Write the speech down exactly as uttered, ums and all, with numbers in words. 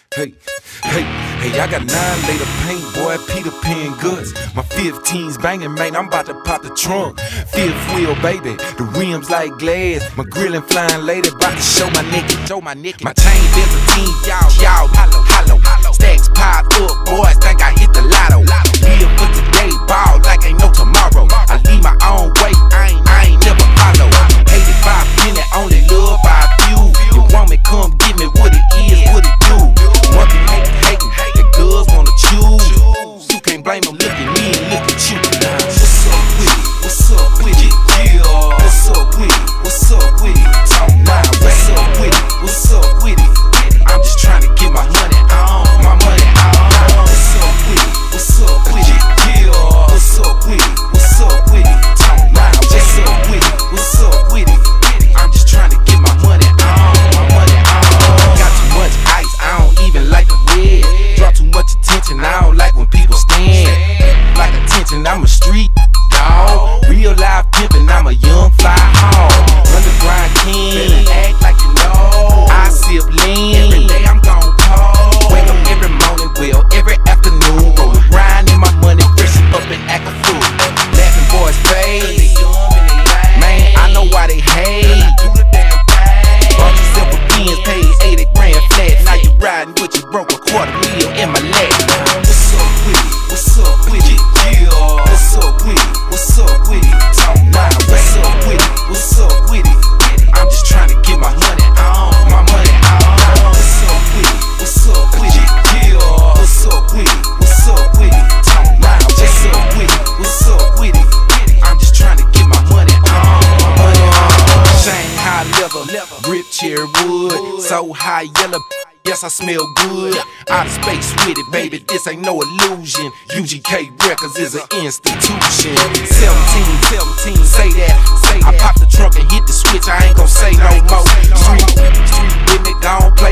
Hey, hey, hey, I got nine later paint, boy, Peter Pan guts. My fifteen's banging, man, I'm about to pop the trunk. Fifth wheel, baby, the rims like glass. My grillin' flying lady, about to show my naked, show my naked. My chain Byzantine, y'all, y'all, hollow, hollow. Stacks piled up, boys think I hit the lotto. Live for today, ball like ain't no tomorrow. I leave my own way, I ain't, I ain't never follow. eighty-five penny, only love by a few. You want me, come get me, what it is, what it do. Monkey make it hatin', the girls wanna choose. You can't blame them, look at me and look at you. What's up with it? What's up with it? Yeah. What's up with it? What's up with it? Talk now. What's up with it? What's up with it? I'm just trying to get my money on, my money on. What's up with it? What's up with it? Yeah. What's up with it? What's up with it? Talk now. What's up with it? What's up with it? I'm just trying to get my money on, my money on. Got too much ice, I don't even like the red. Draw too much attention, I don't like when people stand. Like attention, I'm a street dog. Real life pimpin', I'm a young fly hog. Run the grind king, act like you know. I sip lean, every day I'm gon' pause. Wake up every morning, well, every afternoon. Rollin' grind in my money, freshen up and act a fool. Laughing boys fade, man, I know why they hate. Bought yourself a Benz, paid eighty grand flat. Now you riding with you broke a quarter meal in my leg. What's up with it? What's up with it? Yeah. What's up with it? What's up with it? Talk now. What's up with it? What's up with it? I'm just trying to get my money on, my money on. What's up with it? What's up with it? Yeah. What's up with it? What's up with it? Talk now. What's up with it? What's up with it? I'm just trying to get my money on, my money on. Shanghai leather, grip cherry wood, so high yellow. Yes, I smell good. Out of space with it, baby, this ain't no illusion. U G K Records is an institution. seventeen, seventeen, say that, say that. I pop the trunk and hit the switch, I ain't gon' say no more. Street, street with me, gon' play.